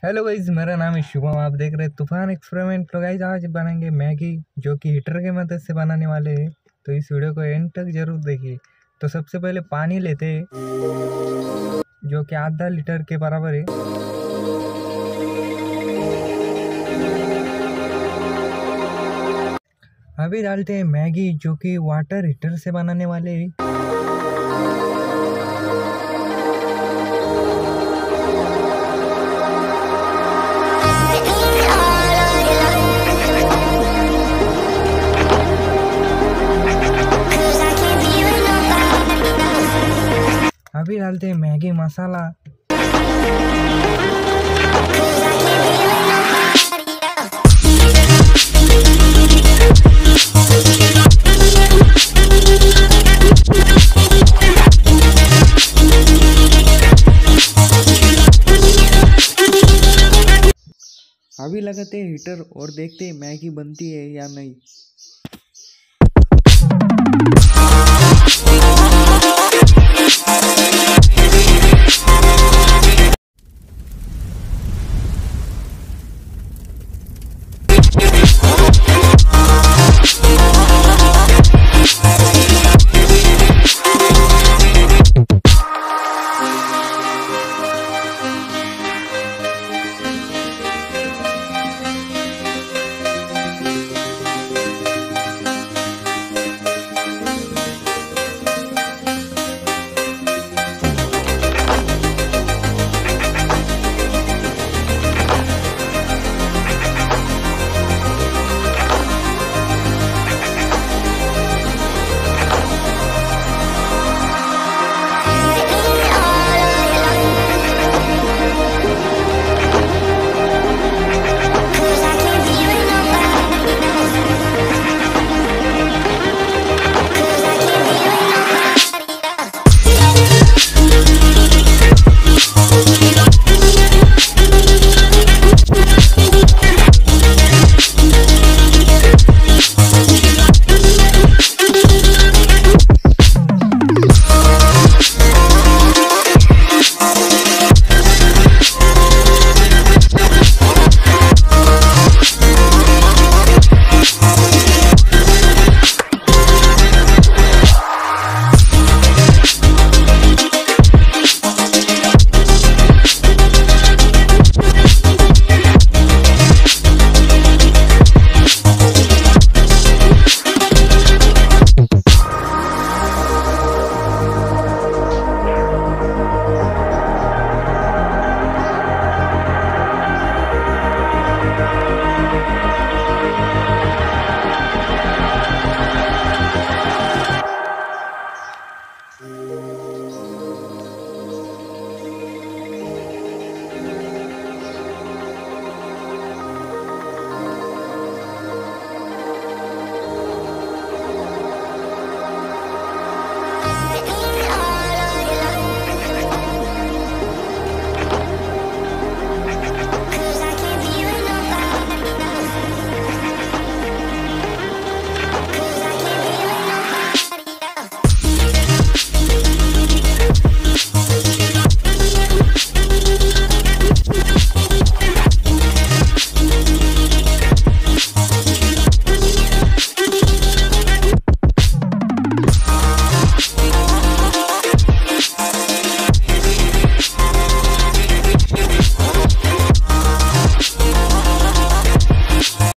Hello guys, मेरा नाम है शुभम। आप देख रहे हैं तूफान एक्सपेरिमेंट। तो गाइस आज बनाएंगे मैगी, जो कि हीटर के मदद से बनाने वाले हैं। तो इस वीडियो को एंड तक जरूर देखिए। तो सबसे पहले पानी लेते हैं, जो कि आधा लीटर के बराबर है। अभी डालते हैं मैगी, जो कि वाटर हीटर से बनाने वाले हैं। अभी डालते हैं मैगी मसाला। अभी लगाते हैं हीटर और देखते हैं मैगी बनती है या नहीं।